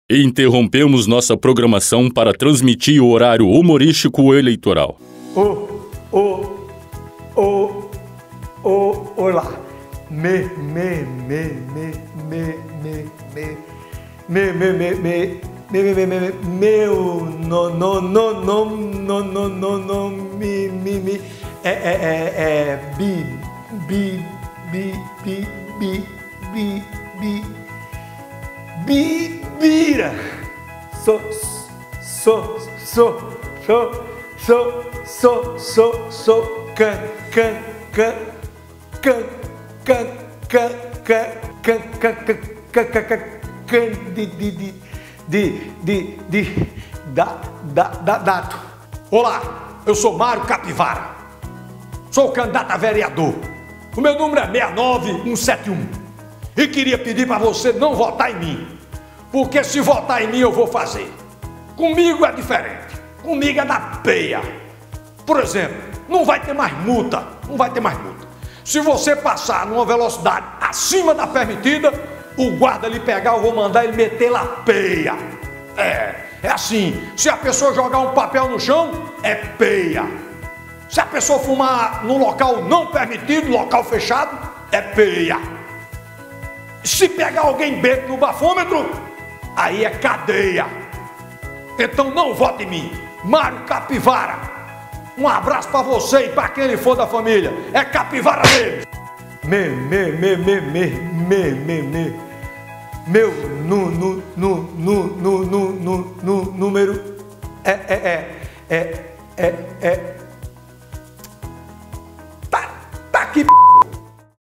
Interrompemos nossa programação para transmitir o horário humorístico eleitoral. Olá. Bira. Candidato. Olá, eu sou Mário Capivara. Sou candidato a vereador. O meu número é 69171. E queria pedir para você não votar em mim. Porque se votar em mim eu vou fazer. Comigo é diferente. Comigo é da peia. Por exemplo, não vai ter mais multa. Se você passar numa velocidade acima da permitida, o guarda lhe pegar, eu vou mandar ele meter lá peia. É assim. Se a pessoa jogar um papel no chão, é peia. Se a pessoa fumar num local não permitido, local fechado, é peia. Se pegar alguém bêbado no bafômetro, aí é cadeia. Então não vote em mim. Mário Capivara. Um abraço para você e para quem ele for da família. É Capivara mesmo. Meu número é